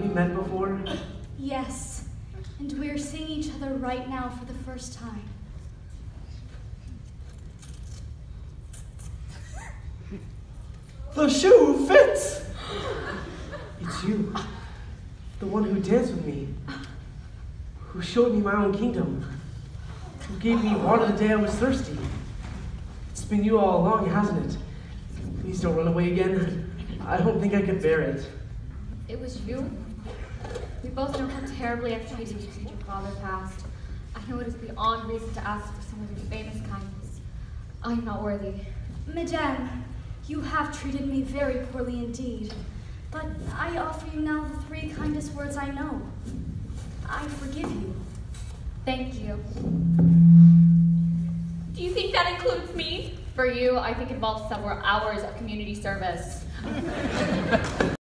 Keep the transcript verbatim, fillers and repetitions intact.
met before? Yes, and we're seeing each other right now for the first time. The shoe fits! It's you, the one who danced with me, who showed me my own kingdom, who gave me water the day I was thirsty. It's been you all along, hasn't it? Please don't run away again. I don't think I could bear it. It was you? We both know how terribly I've treated you since your father passed. I know it is beyond reason to ask for some of your famous kindness. I am not worthy. Madame, you have treated me very poorly indeed, but I offer you now the three kindest words I know. I forgive you. Thank you. Do you think that includes me? For you, I think it involves several hours of community service.